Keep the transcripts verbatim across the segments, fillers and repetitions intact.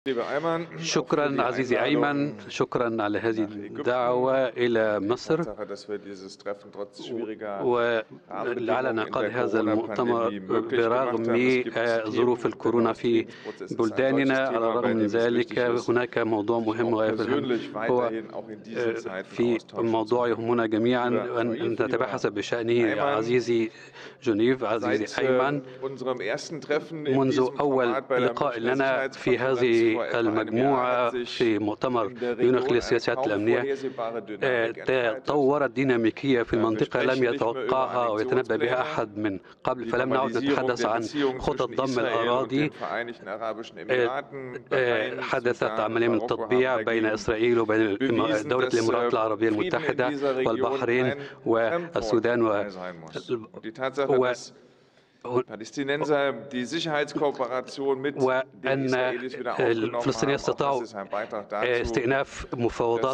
شكرا عزيزي أيمن، شكرا على هذه الدعوة إلى مصر وعلى انعقاد هذا المؤتمر برغم ظروف الكورونا في بلداننا. على الرغم من ذلك هناك موضوع مهم غاية في الأهمية، هو في موضوع يهمنا جميعا أن نتباحث بشأنه. عزيزي جنيف، عزيزي أيمن، منذ أول لقاء لنا في هذه المجموعة في مؤتمر يونيخ للسياسات الأمنية تطورت ديناميكية في المنطقة لم يتوقعها ويتنبأ بها أحد من قبل، فلم نعد نتحدث عن خطط ضم الأراضي. حدثت عملية من التطبيع بين إسرائيل وبين دولة الإمارات العربية المتحدة والبحرين والسودان و... و... وأن الفلسطينيين استطاعوا استئناف مفاوضات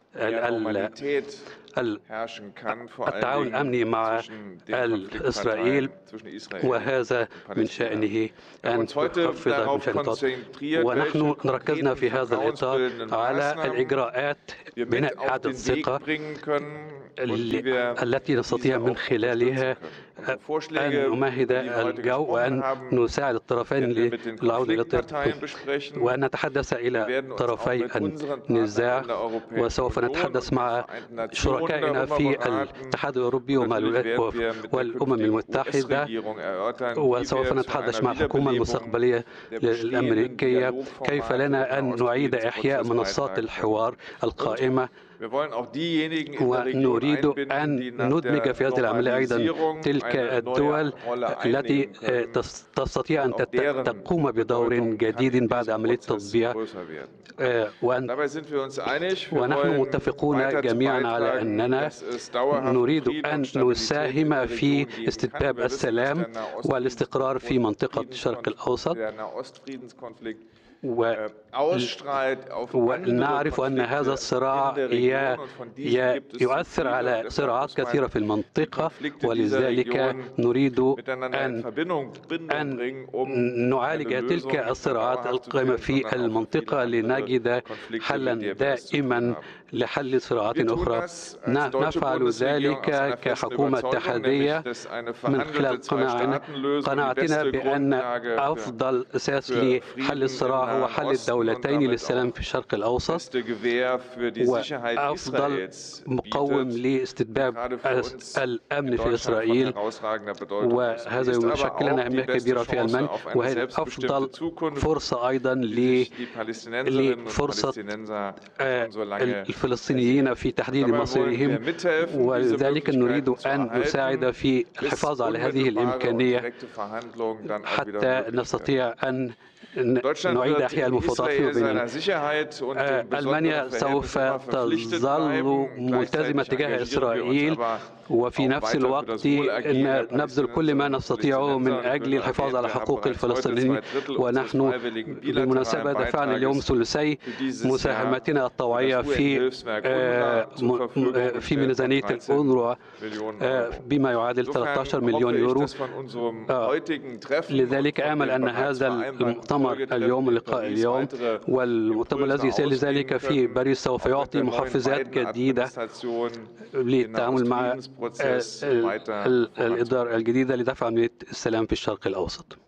التعاون الأمني مع إسرائيل، وهذا من شأنه أن يخفض من شأن التوتر. ونحن ركزنا في هذا الإطار على الإجراءات بناء إعادة الثقة التي نستطيع من خلالها أن نمهد الجو وأن نساعد الطرفين للعودة إلى الترتيب، وأن نتحدث إلى طرفي النزاع. وسوف نتحدث مع شركائنا في الاتحاد الأوروبي والأمم المتحدة، وسوف نتحدث مع الحكومة المستقبلية الأمريكية كيف لنا أن نعيد إحياء منصات الحوار القائمة، ونريد أن ندمج في هذه العملية أيضا تلك الدول التي تستطيع أن تقوم بدور جديد بعد عملية التطبيع. ونحن متفقون جميعا على أننا نريد أن نساهم في استتباب السلام والاستقرار في منطقة الشرق الأوسط، و... ونعرف أن هذا الصراع ي... ي... يؤثر على صراعات كثيرة في المنطقة، ولذلك نريد أن, أن نعالج تلك الصراعات القائمة في المنطقة لنجد حلا دائما لحل صراعات أخرى. نفعل ذلك كحكومة اتحادية من خلال قناعنا قناعتنا بأن أفضل أساس لحل الصراع هو حل الدولتين للسلام في الشرق الأوسط، وأفضل مقوم لاستتباب الأمن في إسرائيل، وهذا يشكل لنا أهمية كبيرة في ألمانيا، وهذه أفضل فرصة أيضا لفرصة الفلسطينيين في تحديد مصيرهم، ولذلك نريد أن نساعد في الحفاظ على هذه الإمكانية حتى نستطيع أن نعيد إحياء المفاوضات فيما بيننا. ألمانيا سوف تظل ملتزمة تجاه إسرائيل، وفي نفس الوقت نبذل كل ما نستطيعه من أجل الحفاظ على حقوق الفلسطينيين. ونحن بالمناسبة دفعنا اليوم ثلثي مساهمتنا الطوعية في في ميزانية الأونروا بما يعادل ثلاثة عشر مليون يورو. لذلك آمل أن هذا المؤتمر اليوم اللقاء اليوم والمؤتمر الذي سيلي ذلك في باريس سوف يعطي محفزات جديدة للتعامل مع الإدارة الجديدة لدفع عملية السلام في الشرق الأوسط.